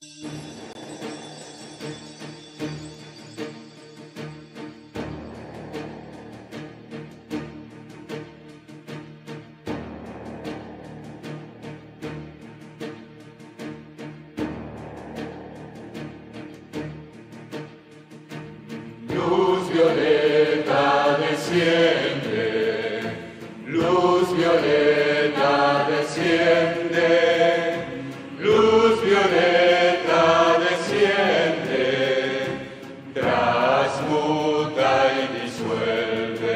Luz violeta desciende, luz violeta desciende, luz violeta desciende, transmuta y disuelve.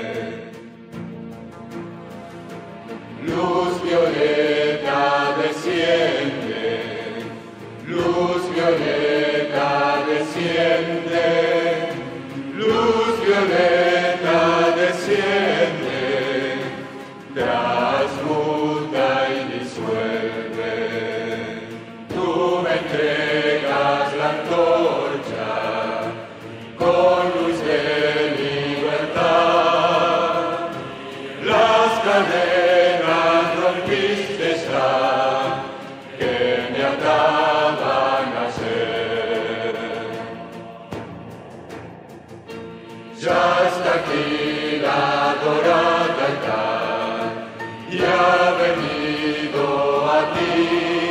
Luz violeta desciende, luz violeta desciende. Luz violeta desciende, transmuta y disuelve. Tú me entregas la antorcha con luz de libertad. Las cadenas rompiste ya que me ataban ayer. Ya está aquí la dorada edad y ha venido a ti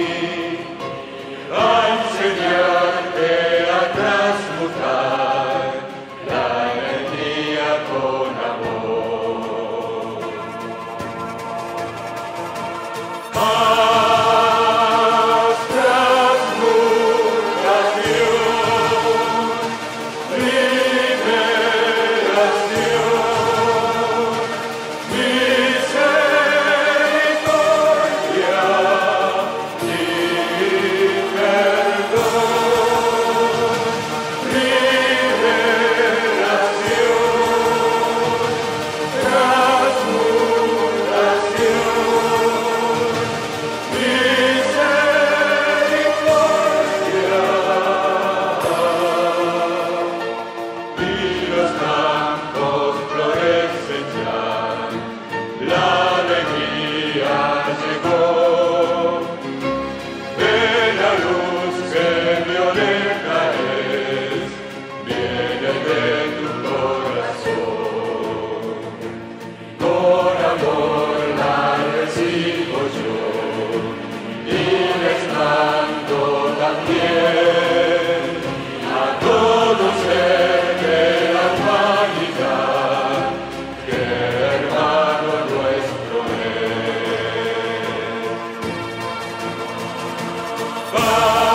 a enseñarte a transmutar la energía con amor. Haz transmutación, nuestro es.